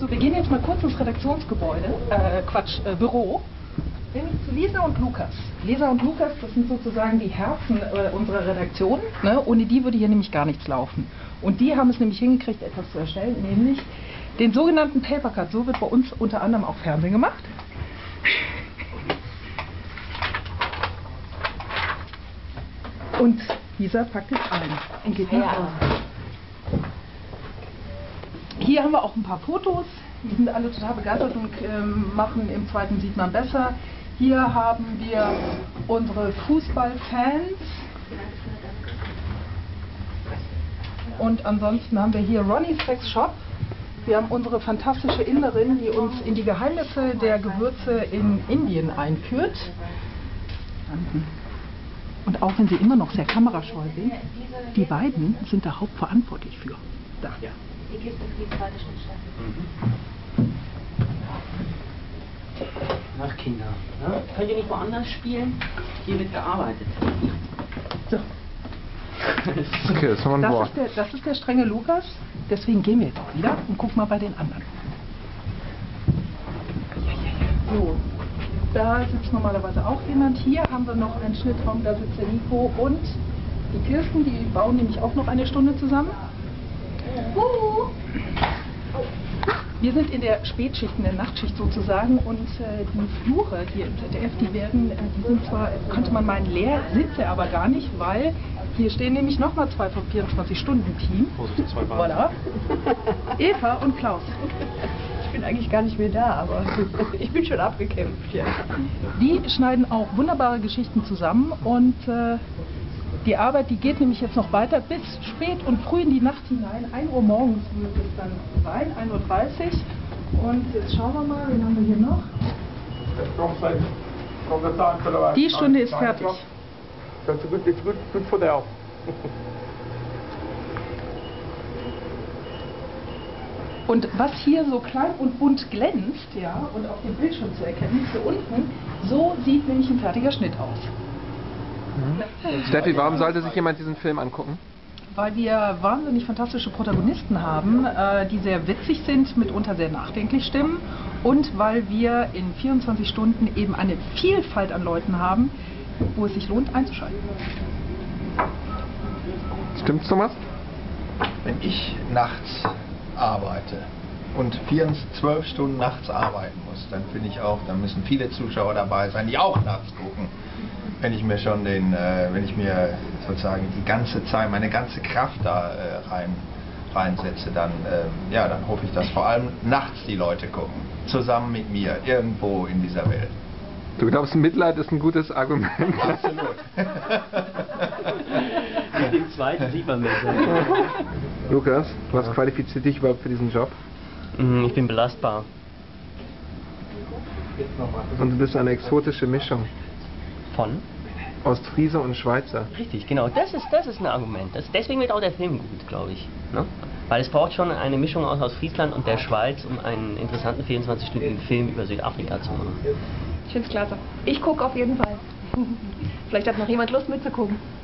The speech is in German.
Wir gehen jetzt mal kurz ins Redaktionsgebäude, Büro. Nämlich zu Lisa und Lukas. Lisa und Lukas, das sind sozusagen die Herzen unserer Redaktion. Ne? Ohne die würde hier nämlich gar nichts laufen. Und die haben es nämlich hingekriegt, etwas zu erstellen, nämlich den sogenannten Papercut. So wird bei uns unter anderem auch Fernsehen gemacht. Und Lisa packt es ein und geht nach Hause. Hier haben wir auch ein paar Fotos. Die sind alle total begeistert und machen im zweiten sieht man besser. Hier haben wir unsere Fußballfans. Und ansonsten haben wir hier Ronnie's Sex Shop. Wir haben unsere fantastische Inderin, die uns in die Geheimnisse der Gewürze in Indien einführt. Und auch wenn sie immer noch sehr kamerascheu sind, die beiden sind da hauptverantwortlich für. Da. Ja. Die Kiste für die zweite Schnittstelle. Ach Kinder, ne? Könnt ihr nicht woanders spielen? Hier wird gearbeitet. So. Okay, das ist der strenge Lukas, deswegen gehen wir jetzt auch wieder und gucken mal bei den anderen. So, da sitzt normalerweise auch jemand. Hier haben wir noch einen Schnittraum, da sitzt der Nico und die Kirsten, die bauen nämlich auch noch eine Stunde zusammen. Wir sind in der Spätschicht, in der Nachtschicht sozusagen und die Flure hier im ZDF, die sind zwar, könnte man meinen, leer, sind sie aber gar nicht, weil hier stehen nämlich nochmal zwei vom 24-Stunden-Team. Voilà. Eva und Klaus. Ich bin eigentlich gar nicht mehr da, aber ich bin schon abgekämpft. Ja. Die schneiden auch wunderbare Geschichten zusammen und die Arbeit, die geht nämlich jetzt noch weiter bis spät und früh in die Nacht hinein. 1 Uhr morgens wird es dann sein, 1:30 Uhr. Und jetzt schauen wir mal, wen haben wir hier noch? Die Stunde ist fertig. That's good for them. Und was hier so klein und bunt glänzt, ja, und auf dem Bildschirm zu erkennen ist, hier unten, so sieht nämlich ein fertiger Schnitt aus. Steffi, warum sollte sich jemand diesen Film angucken? Weil wir wahnsinnig fantastische Protagonisten haben, die sehr witzig sind, mitunter sehr nachdenklich stimmen und weil wir in 24 Stunden eben eine Vielfalt an Leuten haben, wo es sich lohnt einzuschalten. Stimmt's, Thomas? Wenn ich nachts arbeite und 12 Stunden nachts arbeiten muss, dann finde ich auch, dann müssen viele Zuschauer dabei sein, die auch nachts gucken. Wenn ich mir sozusagen die ganze Zeit, meine ganze Kraft da reinsetze, dann hoffe ich, dass vor allem nachts die Leute gucken. Zusammen mit mir, irgendwo in dieser Welt. Du glaubst, Mitleid ist ein gutes Argument? Absolut. Mit dem zweiten sieht man besser. Lukas, was qualifiziert dich überhaupt für diesen Job? Ich bin belastbar. Und du bist eine exotische Mischung. Von? Ostfriese und Schweizer. Richtig, genau. Das ist ein Argument. Deswegen wird auch der Film gut, glaube ich. Ne? Weil es braucht schon eine Mischung aus Ostfriesland und der Schweiz, um einen interessanten 24-stündigen-Film über Südafrika zu machen. Ich finde es klasse. Ich gucke auf jeden Fall. Vielleicht hat noch jemand Lust mitzugucken.